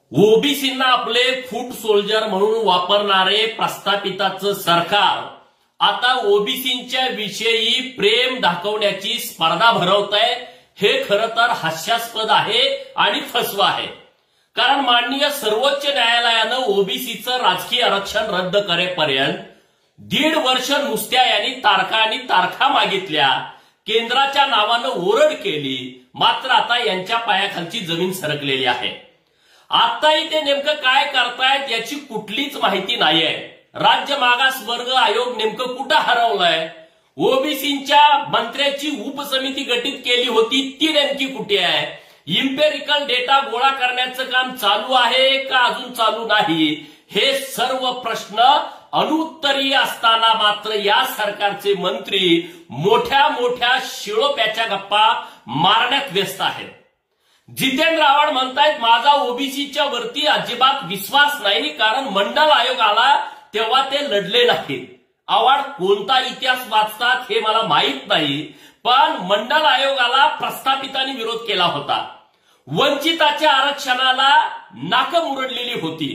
ओबीसींना आपले फूट सोल्जर म्हणून वापरणारे प्रस्थापिताचं सरकार आता ओबीसींच्या विषयी प्रेम दाखवण्याची स्पर्धा भरवतंय। हे खरं तर हास्यास्पद आहे आणि फसवा आहे। कारण माननीय सर्वोच्च न्यायालयानं ओबीसीचं राजकीय आरक्षण रद्द करेपर्यंत 1.5 वर्ष नुसत्या यांनी तारखा मागितल्या, केंद्राच्या नावानं ओरड केली, मात्र आता यांच्या पायाखालची जमीन सरकलेली आहे। आताही ते नेमकं काय करतायत याची कुठलीच माहिती नाहीये। राज्य मागास वर्ग आयोग नेमकं कुठं हरवलंय? ओबीसींच्या मंत्र्याची उपसमिती गठीत केली होती ती नेमकी कुठे आहे? इम्पेरिकल डेटा गोळा करण्याचं काम चालू आहे का अजून चालू नाही? हे सर्व प्रश्न अनुत्तरीय असताना मात्र या सरकारचे मंत्री मोठ्या मोठ्या शिळोप्याच्या गप्पा मारण्यात व्यस्त आहेत। जितेंद्र आव्हाड म्हणतायत माझा ओबीसीच्या वरती अजिबात विश्वास नाही, कारण मंडल आयोग आला तेव्हा ते लढले नाहीत। आव्हाड कोणता इतिहास वाचतात हे मला माहित नाही, पण मंडल आयोगाला प्रस्थापितांनी विरोध केला होता। वंचिताच्या आरक्षणाला नाकं मुरडलेली होती।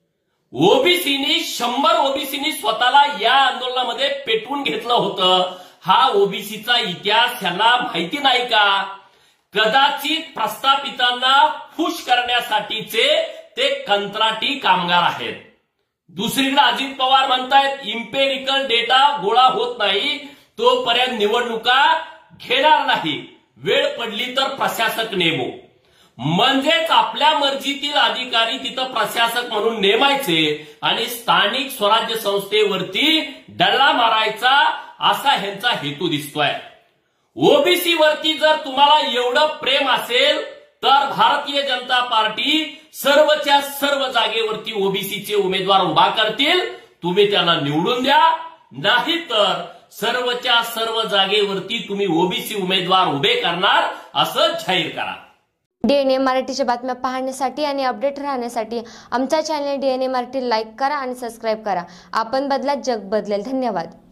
ओबीसीनी 100 ओबीसीनी स्वतःला या आंदोलनामध्ये पेटवून घेतलं होतं। हा ओबीसीचा इतिहास यांना माहिती नाही का? कदाचित प्रस्थापितांना खुश करण्यासाठीचे ते कंत्राटी कामगार आहेत। दुसरीकडे अजित पवार म्हणतायत इम्पेरिकल डेटा गोळा होत नाही तोपर्यंत निवडणुका घेणार नाही, वेळ पडली तर प्रशासक नेमू। म्हणजेच आपल्या मर्जीतील अधिकारी तिथं प्रशासक म्हणून नेमायचे आणि स्थानिक स्वराज्य संस्थेवरती डल्ला मारायचा असा ह्यांचा हेतू दिसतोय। ओबीसी वरती जर तुम्हाला एवढं प्रेम असेल तर भारतीय जनता पार्टी सर्वच्या सर्व जागेवरती ओबीसीचे उमेदवार उभा करतील, तुम्ही त्यांना निवडून द्या, नाहीतर सर्वच्या सर्व जागेवरती तुम्ही ओबीसी उमेदवार उभे करणार असं जाहीर करा। डीएनए मराठीच्या बातम्या पाहण्यासाठी आणि अपडेट राहण्यासाठी आमचा चॅनल डीएनए मराठी लाईक करा आणि सबस्क्राईब करा। आपण बदला, जग बदलेल। धन्यवाद।